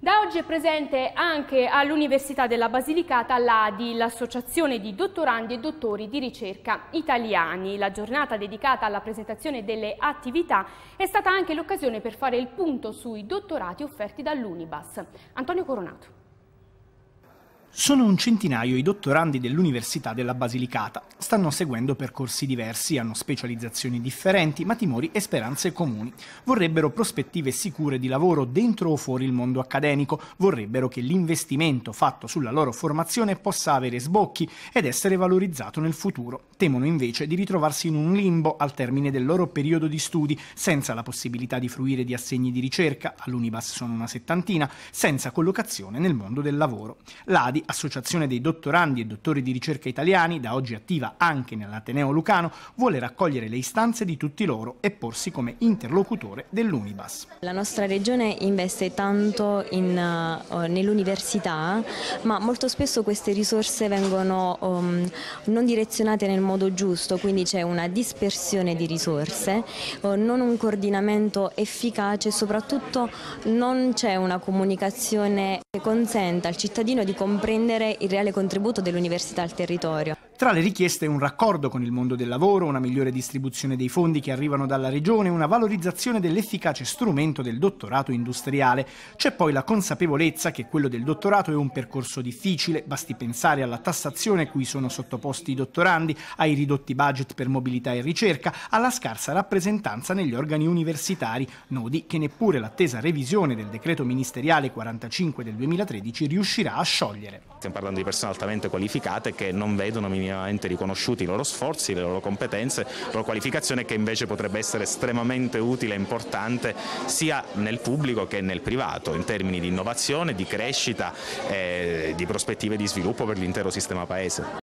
Da oggi è presente anche all'Università della Basilicata l'ADI, l'Associazione di Dottorandi e Dottori di Ricerca Italiani. La giornata dedicata alla presentazione delle attività è stata anche l'occasione per fare il punto sui dottorati offerti dall'Unibas. Antonio Coronato. Sono un centinaio i dottorandi dell'Università della Basilicata. Stanno seguendo percorsi diversi, hanno specializzazioni differenti, ma timori e speranze comuni. Vorrebbero prospettive sicure di lavoro dentro o fuori il mondo accademico. Vorrebbero che l'investimento fatto sulla loro formazione possa avere sbocchi ed essere valorizzato nel futuro. Temono invece di ritrovarsi in un limbo al termine del loro periodo di studi, senza la possibilità di fruire di assegni di ricerca, all'Unibas sono una settantina, senza collocazione nel mondo del lavoro. L'ADI, Associazione dei Dottorandi e Dottori di Ricerca Italiani, da oggi attiva anche nell'Ateneo Lucano, vuole raccogliere le istanze di tutti loro e porsi come interlocutore dell'Unibas. La nostra regione investe tanto nell'università, ma molto spesso queste risorse vengono non direzionate nel modo giusto, quindi c'è una dispersione di risorse, non un coordinamento efficace e soprattutto non c'è una comunicazione che consenta al cittadino di comprendere il reale contributo dell'università al territorio. Tra le richieste un raccordo con il mondo del lavoro, una migliore distribuzione dei fondi che arrivano dalla regione, una valorizzazione dell'efficace strumento del dottorato industriale. C'è poi la consapevolezza che quello del dottorato è un percorso difficile, basti pensare alla tassazione cui sono sottoposti i dottorandi, ai ridotti budget per mobilità e ricerca, alla scarsa rappresentanza negli organi universitari, nodi che neppure l'attesa revisione del decreto ministeriale 45 del 2013 riuscirà a sciogliere. Stiamo parlando di persone altamente qualificate che non vedono minimamente riconosciuti i loro sforzi, le loro competenze, la loro qualificazione, che invece potrebbe essere estremamente utile e importante sia nel pubblico che nel privato, in termini di innovazione, di crescita e di prospettive di sviluppo per l'intero sistema paese.